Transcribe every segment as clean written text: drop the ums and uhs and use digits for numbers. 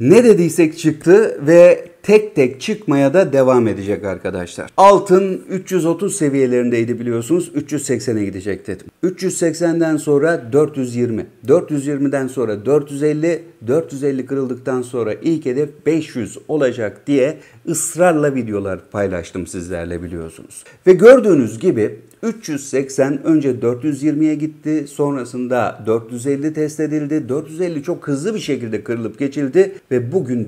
Ne dediysek çıktı ve tek tek çıkmaya da devam edecek arkadaşlar. Altın 330 seviyelerindeydi biliyorsunuz. 380'e gidecek dedim. 380'den sonra 420. 420'den sonra 450. 450 kırıldıktan sonra ilk hedef 500 olacak diye ısrarla videolar paylaştım sizlerle biliyorsunuz. Ve gördüğünüz gibi 380 önce 420'ye gitti. Sonrasında 450 test edildi. 450 çok hızlı bir şekilde kırılıp geçildi ve bugün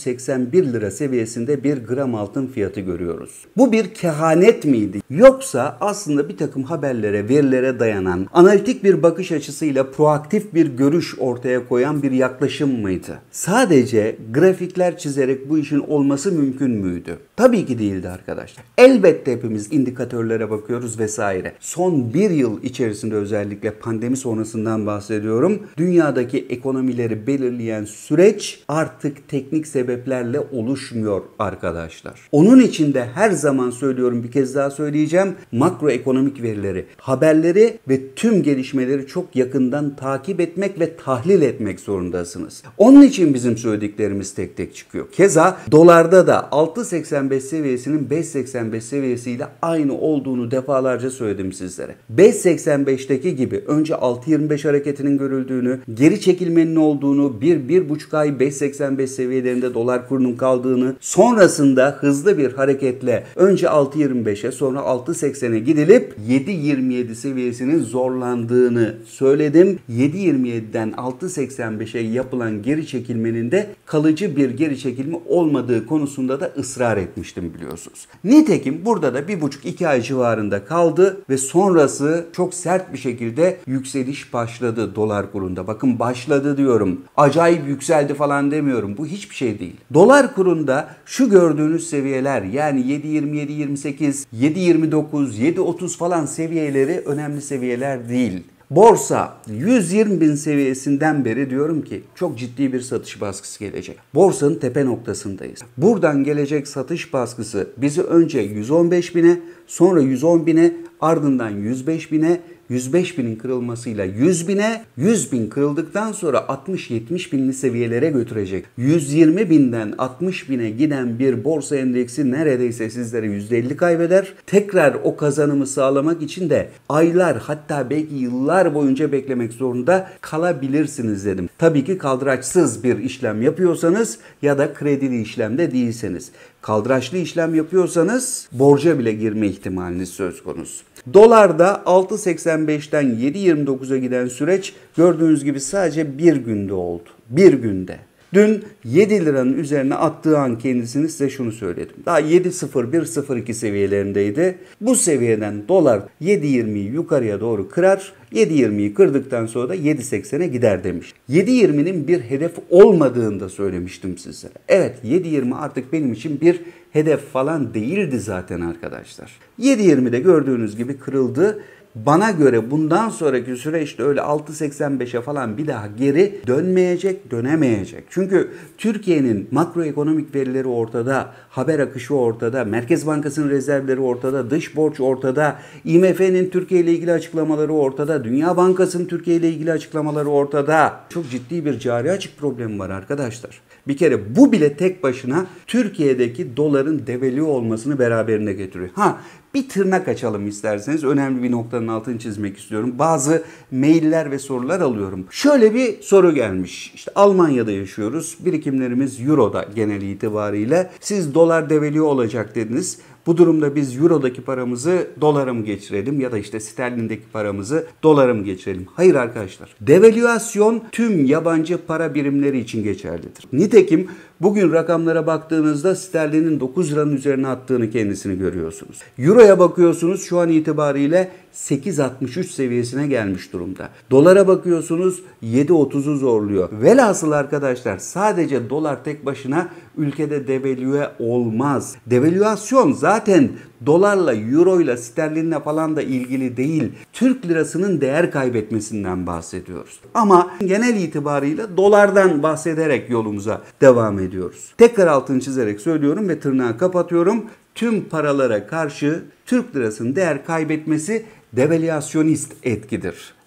481 lira seviyesinde bir gram altın fiyatı görüyoruz. Bu bir kehanet miydi? Yoksa aslında bir takım haberlere, verilere dayanan, analitik bir bakış açısıyla proaktif bir görüş ortaya koyan bir yaklaşım mıydı? Sadece grafikler çizerek bu işin olması mümkün müydü? Tabii ki değildi arkadaşlar. Elbette hepimiz indikatörlere bakıyoruz vesaire. Son bir yıl içerisinde özellikle pandemi sonrasından bahsediyorum. Dünyadaki ekonomileri belirleyen süreç artık teknik sebeplerle oluşmuyor arkadaşlar. Onun için de her zaman söylüyorum, bir kez daha söyleyeceğim. Makroekonomik verileri, haberleri ve tüm gelişmeleri çok yakından takip etmek ve tahlil etmek zorundasınız. Onun için bizim söylediklerimiz tek tek çıkıyor. Keza dolarda da 6.85 seviyesinin 5.85 seviyesiyle aynı olduğunu defalarca söyledim sizlere. 5.85'teki gibi önce 6.25 hareketinin görüldüğünü, geri çekilmenin olduğunu, 1-1,5 ay 5.85 seviyelerinde dolar kurunun kaldığını, sonrasında hızlı bir hareketle önce 6.25'e sonra 6.80'e gidilip 7.27 seviyesinin zorlandığını söyledim. 7.27'den 6.85'e yapılan geri çekilmenin de kalıcı bir geri çekilme olmadığı konusunda da ısrar etmiştim biliyorsunuz. Nitekim burada da 1,5-2 ay civarında kaldı ve sonrası çok sert bir şekilde yükseliş başladı dolar kurunda. Bakın başladı diyorum. Acayip yükseldi falan demiyorum. Bu hiçbir şey değil. Dolar kurunda şu gördüğünüz seviyeler, yani 7.27, 7.28, 7.29, 7.30 falan seviyeleri önemli seviyeler değil. Borsa 120.000 seviyesinden beri diyorum ki çok ciddi bir satış baskısı gelecek. Borsanın tepe noktasındayız. Buradan gelecek satış baskısı bizi önce 115.000'e, sonra 110.000'e, ardından 105.000'e, 105.000'in kırılmasıyla 100.000'e, 100.000 kırıldıktan sonra 60-70.000'li seviyelere götürecek. 120.000'den 60.000'e giden bir borsa endeksi neredeyse sizlere %50 kaybeder. Tekrar o kazanımı sağlamak için de aylar, hatta belki yıllar boyunca beklemek zorunda kalabilirsiniz dedim. Tabii ki kaldıraçsız bir işlem yapıyorsanız ya da kredili işlemde değilseniz. Kaldıraçlı işlem yapıyorsanız borca bile girme ihtimaliniz söz konusu. Dolarda 6.85'ten 7.29'a giden süreç gördüğünüz gibi sadece bir günde oldu. Bir günde. Dün 7 liranın üzerine attığı an kendisini size şunu söyledim. Daha 7.01-02 seviyelerindeydi. Bu seviyeden dolar 7.20'yi yukarıya doğru kırar. 7.20'yi kırdıktan sonra da 7.80'e gider demiş. 7.20'nin bir hedef olmadığını da söylemiştim sizlere. Evet, 7.20 artık benim için bir hedef falan değildi zaten arkadaşlar. 7.20'de gördüğünüz gibi kırıldı. Bana göre bundan sonraki süreçte öyle 6.85'e falan bir daha geri dönmeyecek, dönemeyecek. Çünkü Türkiye'nin makroekonomik verileri ortada, haber akışı ortada, Merkez Bankası'nın rezervleri ortada, dış borç ortada, IMF'nin Türkiye ile ilgili açıklamaları ortada, Dünya Bankası'nın Türkiye ile ilgili açıklamaları ortada. Çok ciddi bir cari açık problemi var arkadaşlar. Bir kere bu bile tek başına Türkiye'deki doların devalüe olmasını beraberinde getiriyor. Bir tırnak açalım isterseniz. Önemli bir noktanın altını çizmek istiyorum. Bazı mailler ve sorular alıyorum. Şöyle bir soru gelmiş. İşte Almanya'da yaşıyoruz. Birikimlerimiz Euro'da genel itibariyle. Siz dolar devalüe olacak dediniz. Bu durumda biz Euro'daki paramızı dolara mı geçirelim ya da işte sterlindeki paramızı dolara mı geçirelim? Hayır arkadaşlar. Devalüasyon tüm yabancı para birimleri için geçerlidir. Nitekim bugün rakamlara baktığınızda sterlinin 9 liranın üzerine attığını kendisini görüyorsunuz. Euro'ya bakıyorsunuz, şu an itibariyle 8.63 seviyesine gelmiş durumda. Dolara bakıyorsunuz 7.30'u zorluyor. Velhasıl arkadaşlar sadece dolar tek başına ülkede devalüe olmaz. Devalüasyon zaten dolarla, euroyla, sterlinle falan da ilgili değil. Türk lirasının değer kaybetmesinden bahsediyoruz. Ama genel itibarıyla dolardan bahsederek yolumuza devam ediyoruz. Tekrar altını çizerek söylüyorum ve tırnağı kapatıyorum. Tüm paralara karşı Türk lirasının değer kaybetmesi devalüasyonist etkidir.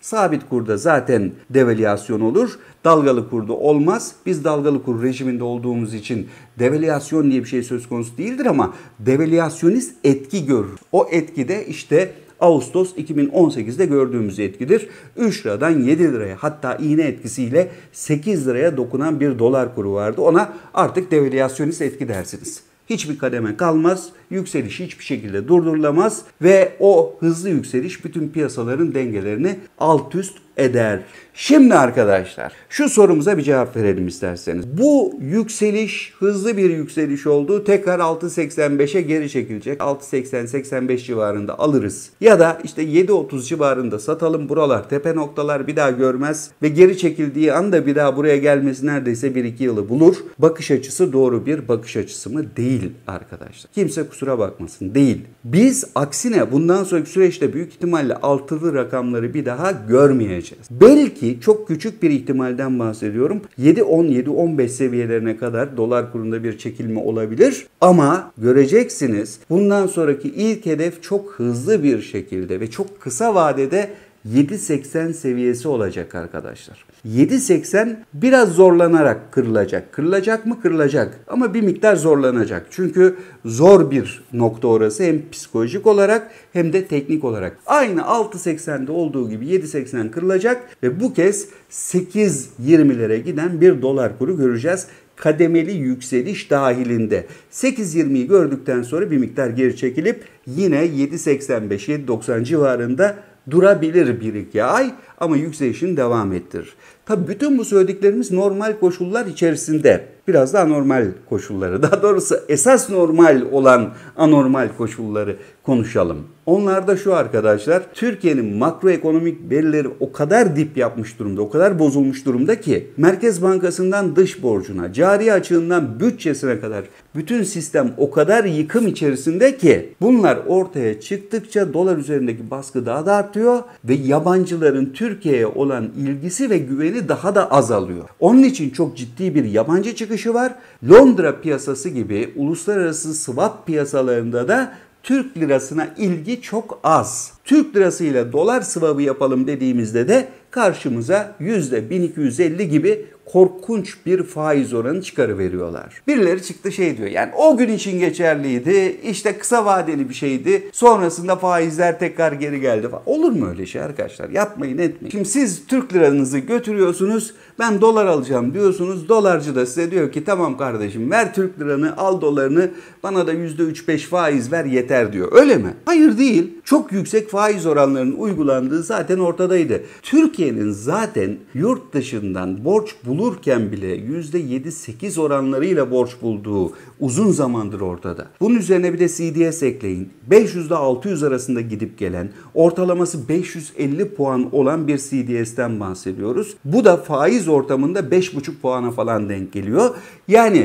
Sabit kurda zaten devalüasyon olur. Dalgalı kurda olmaz. Biz dalgalı kur rejiminde olduğumuz için devalüasyon diye bir şey söz konusu değildir ama devalüasyonist etki görür. O etki de işte Ağustos 2018'de gördüğümüz etkidir. 3 liradan 7 liraya, hatta iğne etkisiyle 8 liraya dokunan bir dolar kuru vardı. Ona artık devalüasyonist etki dersiniz. Hiçbir kademe kalmaz, yükseliş hiçbir şekilde durdurulamaz ve o hızlı yükseliş bütün piyasaların dengelerini alt üst eder. Şimdi arkadaşlar şu sorumuza bir cevap verelim isterseniz. Bu yükseliş hızlı bir yükseliş oldu. Tekrar 6.85'e geri çekilecek. 6.80-85 civarında alırız. Ya da işte 7.30 civarında satalım. Buralar tepe noktalar, bir daha görmez ve geri çekildiği anda bir daha buraya gelmesi neredeyse 1-2 yılı bulur. Bakış açısı doğru bir bakış açısı mı? Değil arkadaşlar. Kimse kusura bakmasın, değil. Biz aksine bundan sonraki süreçte büyük ihtimalle altılı rakamları bir daha görmeyeceğiz. Belki çok küçük bir ihtimalden bahsediyorum. 7.10, 7.15 seviyelerine kadar dolar kurunda bir çekilme olabilir. Ama göreceksiniz bundan sonraki ilk hedef çok hızlı bir şekilde ve çok kısa vadede 7.80 seviyesi olacak arkadaşlar. 7.80 biraz zorlanarak kırılacak. Kırılacak mı? Kırılacak. Ama bir miktar zorlanacak. Çünkü zor bir nokta orası, hem psikolojik olarak hem de teknik olarak. Aynı 6.80'de olduğu gibi 7.80 kırılacak ve bu kez 8.20'lere giden bir dolar kuru göreceğiz. Kademeli yükseliş dahilinde. 8.20'yi gördükten sonra bir miktar geri çekilip yine 7.85-7.90 civarında durabilir 1-2 ay ama yükselişini devam ettirir. Tabii bütün bu söylediklerimiz normal koşullar içerisinde. Biraz da anormal koşulları, daha doğrusu esas normal olan anormal koşulları konuşalım. Onlar da şu arkadaşlar, Türkiye'nin makroekonomik verileri o kadar dip yapmış durumda, o kadar bozulmuş durumda ki Merkez Bankası'ndan dış borcuna, cari açığından bütçesine kadar bütün sistem o kadar yıkım içerisinde ki bunlar ortaya çıktıkça dolar üzerindeki baskı daha da artıyor ve yabancıların Türkiye'ye olan ilgisi ve güveni daha da azalıyor. Onun için çok ciddi bir yabancı çıkışı var. Londra piyasası gibi uluslararası swap piyasalarında da Türk lirasına ilgi çok az. Türk lirası ile dolar swap'ı yapalım dediğimizde de karşımıza %1250 gibi korkunç bir faiz oranı çıkarıveriyorlar. Birileri çıktı şey diyor, yani o gün için geçerliydi, işte kısa vadeli bir şeydi, sonrasında faizler tekrar geri geldi falan. Olur mu öyle şey arkadaşlar? Yapmayın, etmeyin. Şimdi siz Türk liranızı götürüyorsunuz, ben dolar alacağım diyorsunuz, dolarcı da size diyor ki tamam kardeşim ver Türk liranı, al dolarını, bana da %3-5 faiz ver yeter diyor. Öyle mi? Hayır, değil. Çok yüksek faiz oranlarının uygulandığı zaten ortadaydı. Türkiye'nin zaten yurt dışından borç bulurken bile %7-8 oranlarıyla borç bulduğu uzun zamandır ortada. Bunun üzerine bir de CDS ekleyin. 500 ile 600 arasında gidip gelen, ortalaması 550 puan olan bir CDS'ten bahsediyoruz. Bu da faiz ortamında 5,5 puana falan denk geliyor. Yani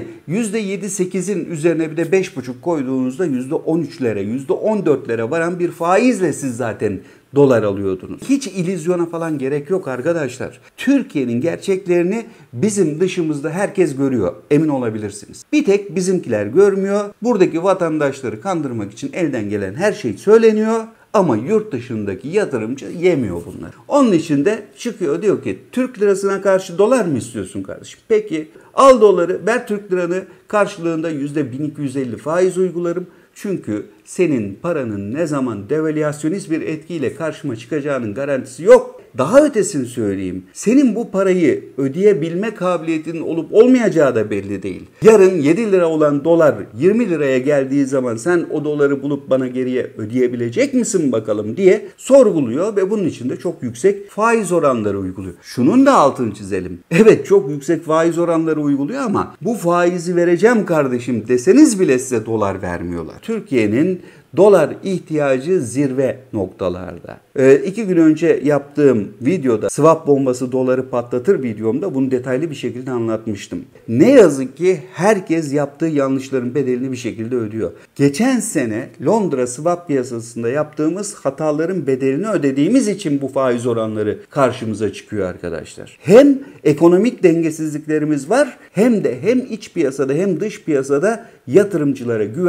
%7-8'in üzerine bir de 5,5 koyduğunuzda %13'lere, %14'lere varan bir faizle siz zaten dolar alıyordunuz. Hiç illüzyona falan gerek yok arkadaşlar. Türkiye'nin gerçeklerini bizim dışımızda herkes görüyor. Emin olabilirsiniz. Bir tek bizimkiler görmüyor. Buradaki vatandaşları kandırmak için elden gelen her şey söyleniyor. Ama yurt dışındaki yatırımcı yemiyor bunları. Onun için de çıkıyor diyor ki Türk lirasına karşı dolar mı istiyorsun kardeşim? Peki al doları, ver Türk liranı, karşılığında %1250 faiz uygularım. Çünkü senin paranın ne zaman devalüasyonist bir etkiyle karşıma çıkacağının garantisi yok. Daha ötesini söyleyeyim. Senin bu parayı ödeyebilme kabiliyetinin olup olmayacağı da belli değil. Yarın 7 lira olan dolar 20 liraya geldiği zaman sen o doları bulup bana geriye ödeyebilecek misin bakalım diye sorguluyor ve bunun için de çok yüksek faiz oranları uyguluyor. Şunun da altını çizelim. Evet, çok yüksek faiz oranları uyguluyor ama bu faizi vereceğim kardeşim deseniz bile size dolar vermiyorlar. Türkiye'nin dolar ihtiyacı zirve noktalarda. 2 gün önce yaptığım videoda swap bombası doları patlatır videomda bunu detaylı bir şekilde anlatmıştım. Ne yazık ki herkes yaptığı yanlışların bedelini bir şekilde ödüyor. Geçen sene Londra swap piyasasında yaptığımız hataların bedelini ödediğimiz için bu faiz oranları karşımıza çıkıyor arkadaşlar. Hem ekonomik dengesizliklerimiz var hem de hem iç piyasada hem dış piyasada yatırımcılara güven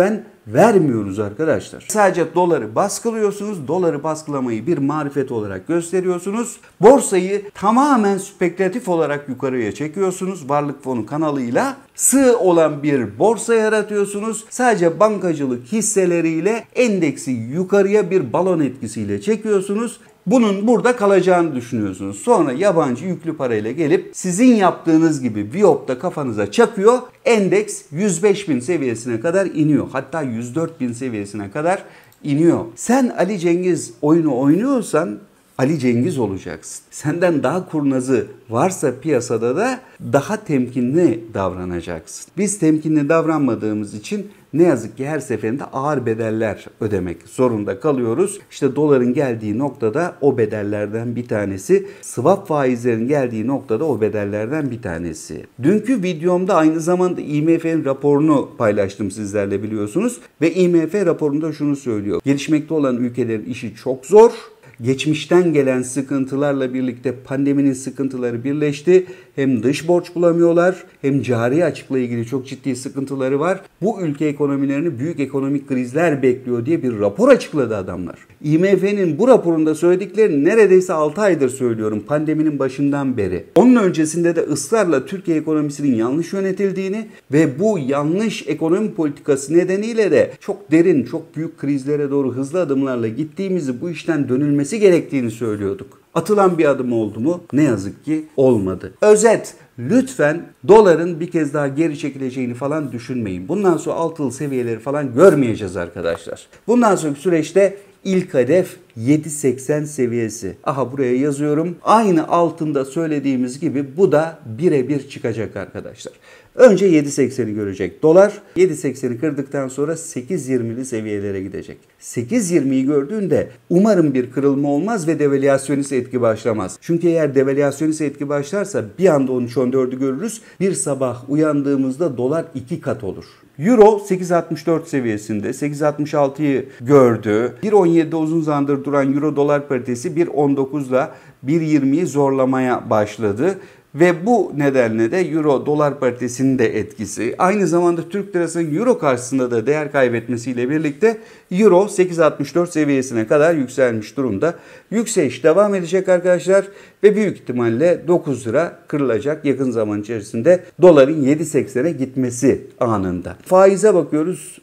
vermiyoruz arkadaşlar. Sadece doları baskılıyorsunuz. Doları baskılamayı bir marifet olarak gösteriyorsunuz. Borsayı tamamen spekülatif olarak yukarıya çekiyorsunuz. Varlık fonu kanalıyla sığ olan bir borsa yaratıyorsunuz. Sadece bankacılık hisseleriyle endeksi yukarıya bir balon etkisiyle çekiyorsunuz. Bunun burada kalacağını düşünüyorsunuz. Sonra yabancı yüklü parayla gelip sizin yaptığınız gibi Viyop'ta kafanıza çakıyor. Endeks 105.000 seviyesine kadar iniyor. Hatta 104.000 seviyesine kadar iniyor. Sen Ali Cengiz oyunu oynuyorsan Ali Cengiz olacaksın. Senden daha kurnazı varsa piyasada da daha temkinli davranacaksın. Biz temkinli davranmadığımız için ne yazık ki her seferinde ağır bedeller ödemek zorunda kalıyoruz. İşte doların geldiği noktada o bedellerden bir tanesi. Swap faizlerin geldiği noktada o bedellerden bir tanesi. Dünkü videomda aynı zamanda IMF'nin raporunu paylaştım sizlerle biliyorsunuz. Ve IMF raporunda şunu söylüyor. Gelişmekte olan ülkelerin işi çok zor. Geçmişten gelen sıkıntılarla birlikte pandeminin sıkıntıları birleşti. Hem dış borç bulamıyorlar hem cari açıkla ilgili çok ciddi sıkıntıları var. Bu ülke ekonomilerini büyük ekonomik krizler bekliyor diye bir rapor açıkladı adamlar. IMF'nin bu raporunda söylediklerini neredeyse 6 aydır söylüyorum pandeminin başından beri. Onun öncesinde de ısrarla Türkiye ekonomisinin yanlış yönetildiğini ve bu yanlış ekonomi politikası nedeniyle de çok derin, çok büyük krizlere doğru hızlı adımlarla gittiğimizi, bu işten dönülmesi gerektiğini söylüyorduk. Atılan bir adım oldu mu? Ne yazık ki olmadı. Özet, lütfen doların bir kez daha geri çekileceğini falan düşünmeyin. Bundan sonra altılı seviyeleri falan görmeyeceğiz arkadaşlar. Bundan sonraki süreçte ilk hedef 7.80 seviyesi. Aha buraya yazıyorum. Aynı altında söylediğimiz gibi bu da birebir çıkacak arkadaşlar. Önce 7.80'i görecek dolar. 7.80'i kırdıktan sonra 8.20'li seviyelere gidecek. 8.20'yi gördüğünde umarım bir kırılma olmaz ve devalüasyonist etki başlamaz. Çünkü eğer devalüasyonist etki başlarsa bir anda 13.14'ü görürüz. Bir sabah uyandığımızda dolar 2 kat olur. Euro 8.64 seviyesinde, 8.66'yı gördü. 1.17'de uzun zamandır duran Euro dolar paritesi 1.19'la 1.20'yi zorlamaya başladı. Ve bu nedenle de Euro dolar paritesinin de etkisi, aynı zamanda Türk lirasının Euro karşısında da değer kaybetmesiyle birlikte Euro 8.64 seviyesine kadar yükselmiş durumda. Yükseliş devam edecek arkadaşlar ve büyük ihtimalle 9 lira kırılacak yakın zaman içerisinde doların 7.80'e gitmesi anında. Faize bakıyoruz.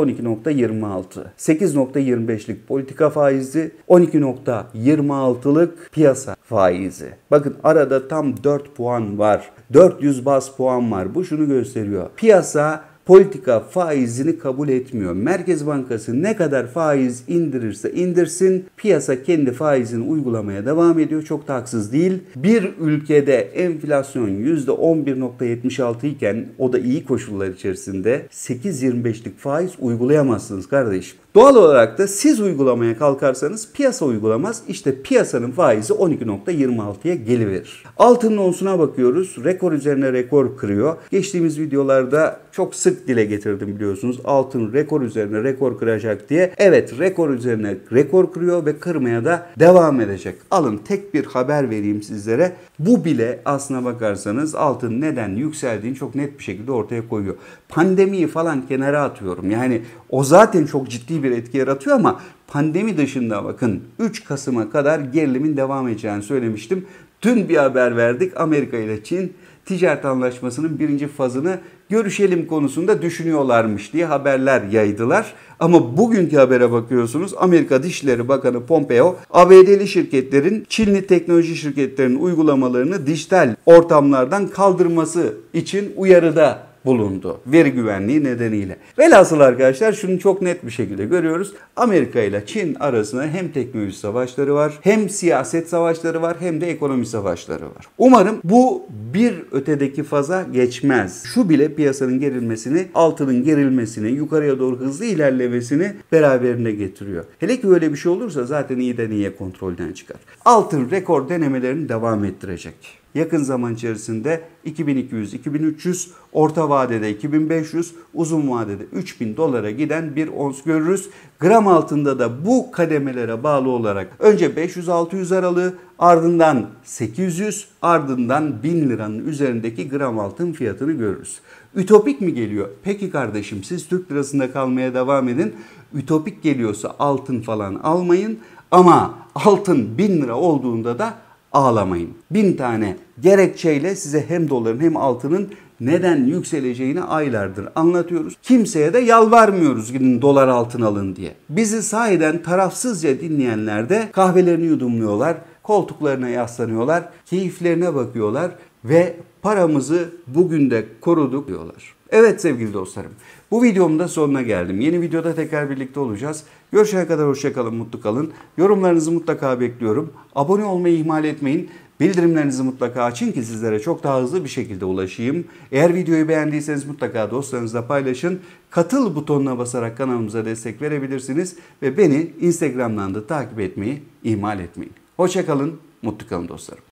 %12.26, 8.25'lik politika faizi, 12.26'lık piyasa faizi. Bakın arada tam 4 puan var. 400 bas puan var. Bu şunu gösteriyor. Piyasa politika faizini kabul etmiyor. Merkez Bankası ne kadar faiz indirirse indirsin, piyasa kendi faizini uygulamaya devam ediyor. Çok da haksız değil. Bir ülkede enflasyon %11.76 iken, o da iyi koşullar içerisinde, 8.25'lik faiz uygulayamazsınız kardeşim. Doğal olarak da siz uygulamaya kalkarsanız piyasa uygulamaz. İşte piyasanın faizi 12.26'ya geliverir. Altının onsuna bakıyoruz. Rekor üzerine rekor kırıyor. Geçtiğimiz videolarda çok sık dile getirdim biliyorsunuz. Altın rekor üzerine rekor kıracak diye. Evet, rekor üzerine rekor kırıyor ve kırmaya da devam edecek. Alın tek bir haber vereyim sizlere. Bu bile aslına bakarsanız altın neden yükseldiğini çok net bir şekilde ortaya koyuyor. Pandemiyi falan kenara atıyorum. Yani o zaten çok ciddi bir etki yaratıyor ama pandemi dışında bakın 3 Kasım'a kadar gerilimin devam edeceğini söylemiştim. Dün bir haber verdik. Amerika ile Çin ticaret anlaşmasının birinci fazını görüşelim konusunda düşünüyorlarmış diye haberler yaydılar. Ama bugünkü habere bakıyorsunuz, Amerika Dışişleri Bakanı Pompeo, ABD'li şirketlerin Çinli teknoloji şirketlerinin uygulamalarını dijital ortamlardan kaldırması için uyarıda bulundu. Veri güvenliği nedeniyle. Velhasıl arkadaşlar şunu çok net bir şekilde görüyoruz. Amerika ile Çin arasında hem teknoloji savaşları var, hem siyaset savaşları var, hem de ekonomi savaşları var. Umarım bu bir ötedeki faza geçmez. Şu bile piyasanın gerilmesini, altının gerilmesini, yukarıya doğru hızlı ilerlemesini beraberine getiriyor. Hele ki öyle bir şey olursa zaten iyiden iyiye kontrolden çıkar. Altın rekor denemelerini devam ettirecek. Yakın zaman içerisinde 2200-2300, orta vadede 2500, uzun vadede 3000 dolara giden bir ons görürüz. Gram altında da bu kademelere bağlı olarak önce 500-600 aralığı, ardından 800, ardından 1000 liranın üzerindeki gram altın fiyatını görürüz. Ütopik mi geliyor? Peki kardeşim, siz Türk lirasında kalmaya devam edin. Ütopik geliyorsa altın falan almayın. Ama altın 1000 lira olduğunda da ağlamayın. 1000 tane gerekçeyle size hem doların hem altının neden yükseleceğini aylardır anlatıyoruz. Kimseye de yalvarmıyoruz gidin dolar altın alın diye. Bizi sahiden tarafsızca dinleyenler de kahvelerini yudumluyorlar, koltuklarına yaslanıyorlar, keyiflerine bakıyorlar ve paramızı bugün de koruduk diyorlar. Evet sevgili dostlarım, bu videomun da sonuna geldim. Yeni videoda tekrar birlikte olacağız. Görüşene kadar hoşça kalın, mutlu kalın. Yorumlarınızı mutlaka bekliyorum. Abone olmayı ihmal etmeyin. Bildirimlerinizi mutlaka açın ki sizlere çok daha hızlı bir şekilde ulaşayım. Eğer videoyu beğendiyseniz mutlaka dostlarınızla paylaşın. Katıl butonuna basarak kanalımıza destek verebilirsiniz. Ve beni Instagram'dan da takip etmeyi ihmal etmeyin. Hoşça kalın, mutlu kalın dostlarım.